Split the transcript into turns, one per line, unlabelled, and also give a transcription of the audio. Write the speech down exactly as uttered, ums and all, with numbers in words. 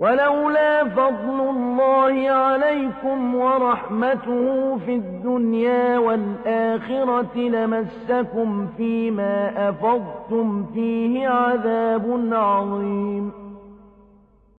ولولا فضل الله عليكم ورحمته في الدنيا والآخرة لمسكم فيما أفضتم فيه عذاب عظيم